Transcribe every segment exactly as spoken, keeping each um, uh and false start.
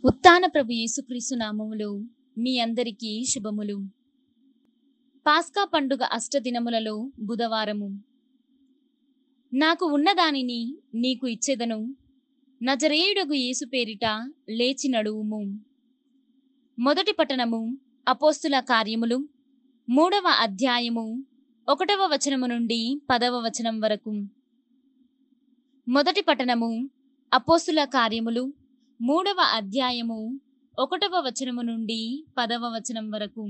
ఉత్థాన ప్రభు యేసుక్రీస్తు నామములో మీ అందరికీ శుభములు. పాస్కా పండుగ అష్టదినములలో బుధవారము. నాకు ఉన్నదానిని నీకు ఇచ్చెదను, నజరేయుడగు యేసు పేరిట లేచి నడువుము. మొదటి పట్టణము అపోస్తుల కార్యములు మూడవ అధ్యాయము ఒకటవ వచనము నుండి పదవ వచనం వరకు. మొదటి పట్టణము అపోస్తుల కార్యములు మూడవ అధ్యాయము ఒకటవ వచనము నుండి పదవ వచనం వరకు.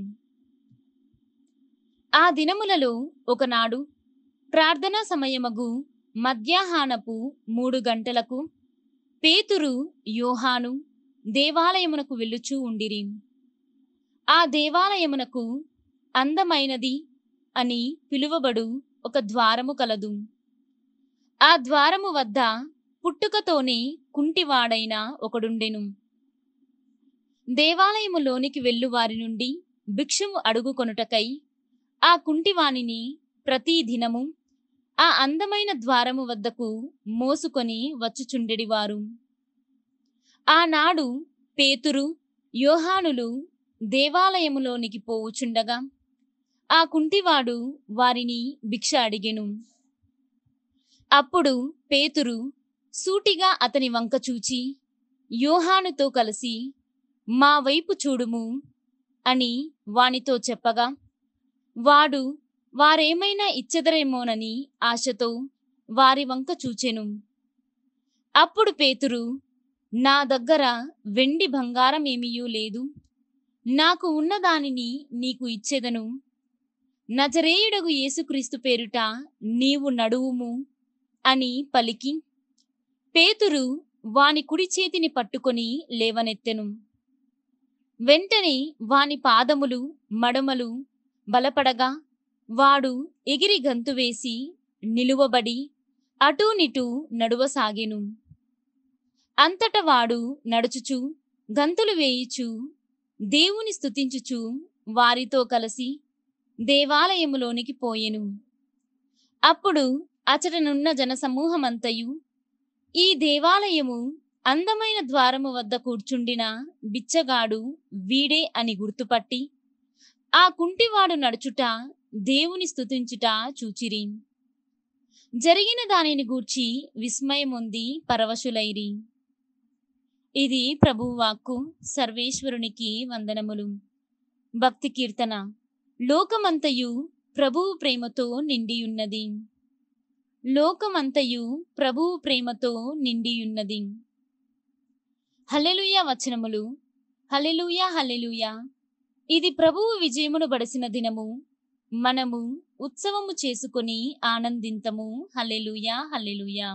ఆ దినములలో ఒకనాడు ప్రార్థనా సమయమగు మధ్యాహ్నపు మూడు గంటలకు పేతురు యోహాను దేవాలయమునకు వెళ్ళుచూ ఉండిరి. ఆ దేవాలయమునకు అందమైనది అని పిలువబడు ఒక ద్వారము కలదు. ఆ ద్వారము వద్ద పుట్టుకతోనే కుంటివాడైన ఒకడుండెను. దేవాలయములోనికి వెళ్ళు వారి నుండి భిక్షము అడుగుకొనుటకై ఆ కుంటివానిని ప్రతి దినము ఆ అందమైన ద్వారము వద్దకు మోసుకొని వచ్చుచుండెడివారు. ఆనాడు పేతురు యోహానులు దేవాలయములోనికి పోవుచుండగా ఆ కుంటివాడు వారిని భిక్ష అడిగెను. అప్పుడు పేతురు సూటిగా అతని వంక చూచి యోహానుతో కలిసి మా వైపు చూడుము అని వానితో చెప్పగా వాడు వారేమైనా ఇచ్చెదరేమోనని ఆశతో వారి వంక చూచెను. అప్పుడు పేతురు, నా దగ్గర వెండి బంగారం ఏమీయూ లేదు, నాకు ఉన్నదానిని నీకు ఇచ్చెదను, నజరేయుడగు యేసుక్రీస్తు పేరిట నీవు నడువుము అని పలికి పేతురు వాని కుడి చేతిని పట్టుకొని లేవనెత్తెను. వెంటనే వాని పాదములు మడమలు బలపడగా వాడు ఎగిరి గంతువేసి నిలువబడి అటూనిటూ నడువసాగెను. అంతట వాడు నడుచుచు గంతులు వేయుచు దేవుని స్తుతించుచు వారితో కలిసి దేవాలయములోనికి పోయెను. అప్పుడు అచటనున్న జనసమూహమంతయు ఈ దేవాలయము అందమైన ద్వారము వద్ద కూర్చుండిన బిచ్చగాడు వీడే అని గుర్తుపట్టి ఆ కుంటివాడు నడుచుట దేవుని స్తుతించుట చూచిరి. జరిగిన దానిని గూర్చి విస్మయముంది పరవశులైరి. ఇది ప్రభువు వాక్కు. సర్వేశ్వరునికి వందనములు. భక్తి కీర్తన. లోకమంతయు ప్రభువు ప్రేమతో నిండియున్నది. లోకమంతయు ప్రభువు ప్రేమతో నిండియున్నది. హల్లెలూయా వచనములు. హల్లెలూయా హల్లెలూయా. ఇది ప్రభువు విజయమును బడిసిన దినము, మనము ఉత్సవము చేసుకొని ఆనందింతము. హల్లెలూయా హల్లెలూయా.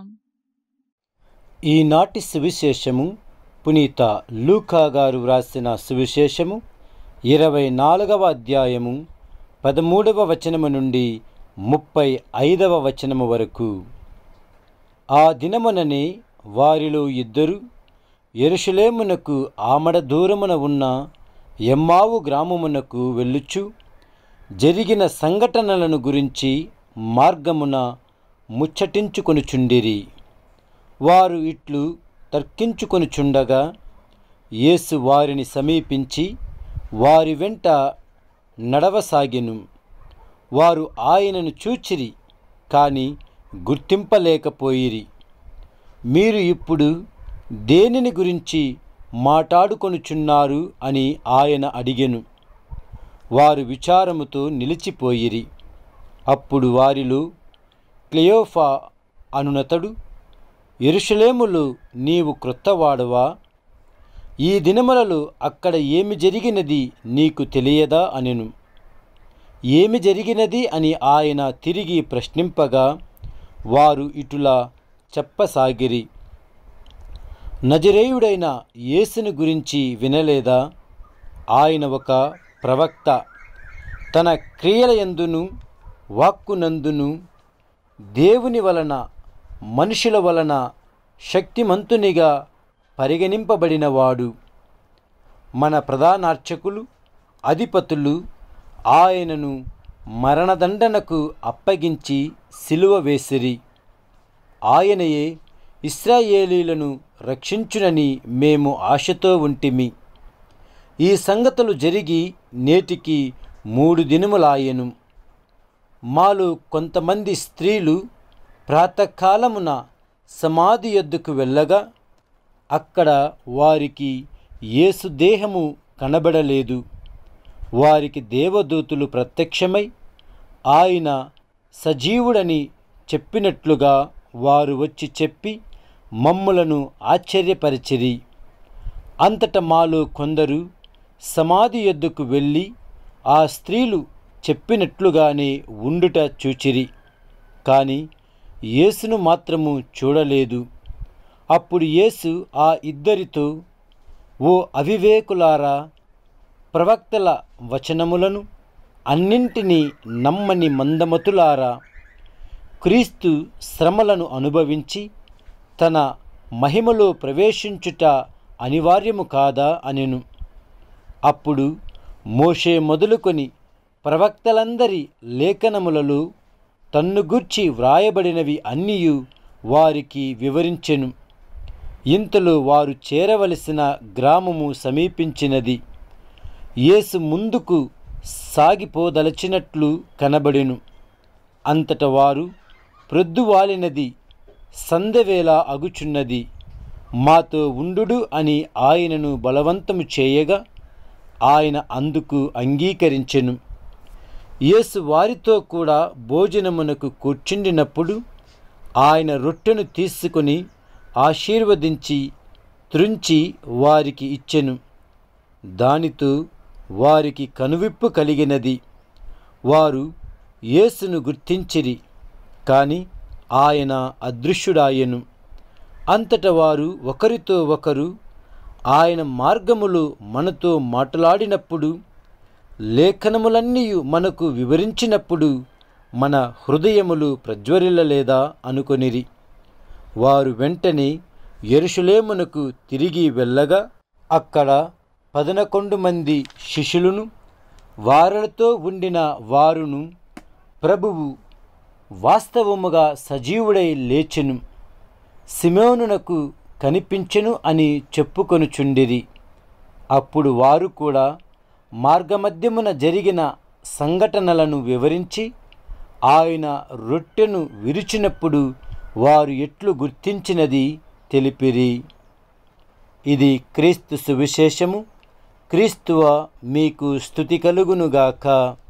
ఈనాటి సువిశేషము పునీత లూకా గారు వ్రాసిన సువిశేషము ఇరవై నాలుగవ అధ్యాయము పదమూడవ వచనము నుండి ముప్పై ఐదవ వచనము వరకు. ఆ దినముననే వారిలో ఇద్దరు యెరూషలేమునకు ఆమడ దూరమున ఉన్న ఎమ్మావు గ్రామమునకు వెళ్ళుచు జరిగిన సంఘటనలను గురించి మార్గమున ముచ్చటించుకొనుచుండిరి. వారు ఇట్లు తర్కించుకొనుచుండగా యేసు వారిని సమీపించి వారి వెంట నడవసాగెను. వారు ఆయనను చూచిరి, కాని గుర్తింపలేకపోయిరి. మీరు ఇప్పుడు దేనిని గురించి మాట్లాడుకొనుచున్నారు అని ఆయన అడిగెను. వారు విచారముతో నిలిచిపోయిరి. అప్పుడు వారిలో క్లెయోఫా అనునతడు, యెరూషలేములో నీవు క్రొత్తవాడవా? ఈ దినములలో అక్కడ ఏమి జరిగినది నీకు తెలియదా అనెను. ఏమి జరిగినది అని ఆయన తిరిగి ప్రశ్నింపగా వారు ఇటులా చెప్పసాగిరి, నజరేయుడైన యేసుని గురించి వినలేదా? ఆయన ఒక ప్రవక్త. తన క్రియలయందును వాక్కునందును దేవుని వలన మనుషుల వలన శక్తిమంతునిగా పరిగణింపబడినవాడు. మన ప్రధానార్చకులు అధిపతులు ఆయనను మరణదండనకు అప్పగించి సిలువ వేసిరి. ఆయనయే ఇశ్రాయేలీలను రక్షించునని మేము ఆశతో ఉంటిమి. ఈ సంగతులు జరిగి నేటికి మూడు దినములాయెను. మాలో కొంతమంది స్త్రీలు ప్రాతకాలమున సమాధి యొద్దకు వెళ్ళగా అక్కడ వారికి యేసు దేహము కనబడలేదు. వారికి దేవదూతులు ప్రత్యక్షమై ఆయన సజీవుడని చెప్పినట్లుగా వారు వచ్చి చెప్పి మమ్ములను ఆశ్చర్యపరిచిరి. అంతట మాలో కొందరు సమాధి యొద్దకు వెళ్ళి ఆ స్త్రీలు చెప్పినట్లుగానే ఉండుట చూచిరి, కానీ యేసును మాత్రము చూడలేదు. అప్పుడు యేసు ఆ ఇద్దరితో, ఓ అవివేకులారా, ప్రవక్తల వచనములను అన్నింటినీ నమ్మని మందమతులారా, క్రీస్తు శ్రమలను అనుభవించి తన మహిమలో ప్రవేశించుట అనివార్యము కాదా అనెను. అప్పుడు మోషే మొదలుకొని ప్రవక్తలందరి లేఖనములలో తన్ను గూర్చి వ్రాయబడినవి అన్నియు వారికి వివరించెను. ఇంతలో వారు చేరవలసిన గ్రామము సమీపించినది. యేసు ముందుకు సాగిపోదలచినట్లు కనబడెను. అంతట వారు, ప్రొద్దువాలినది, సంధ్యవేళ అగుచున్నది, మాతో ఉండుడు అని ఆయనను బలవంతము చేయగా ఆయన అందుకు అంగీకరించెను. యేసు వారితో కూడా భోజనమునకు కూర్చుండినప్పుడు ఆయన రొట్టెను తీసుకుని ఆశీర్వదించి త్రుంచి వారికి ఇచ్చెను. దానితో వారికి కనువిప్పు కలిగినది. వారు యేసును గుర్తించిరి, కానీ ఆయన అదృశ్యుడాయెను. అంతట వారు ఒకరితో ఒకరు, ఆయన మార్గములో మనతో మాట్లాడినప్పుడు, లేఖనములన్నీ మనకు వివరించినప్పుడు మన హృదయములు ప్రజ్వరిల్లలేదా అనుకొనిరి. వారు వెంటనే యెరూషలేమునకు తిరిగి వెళ్ళగా అక్కడ పదనకొండు మంది శిష్యులను వారితో ఉండిన వారును, ప్రభువు వాస్తవముగా సజీవుడై లేచెను, సిమోనునకు కనిపించెను అని చెప్పుకొనుచుండిరి. అప్పుడు వారు కూడా మార్గమధ్యమున జరిగిన సంఘటనలను వివరించి ఆయన రొట్టెను విరిచినప్పుడు వారు ఎట్లు గుర్తించినది తెలిపిరి. ఇది క్రీస్తు సువిశేషము. క్రీస్తువ మీకు స్తుతి కలుగునుగాక.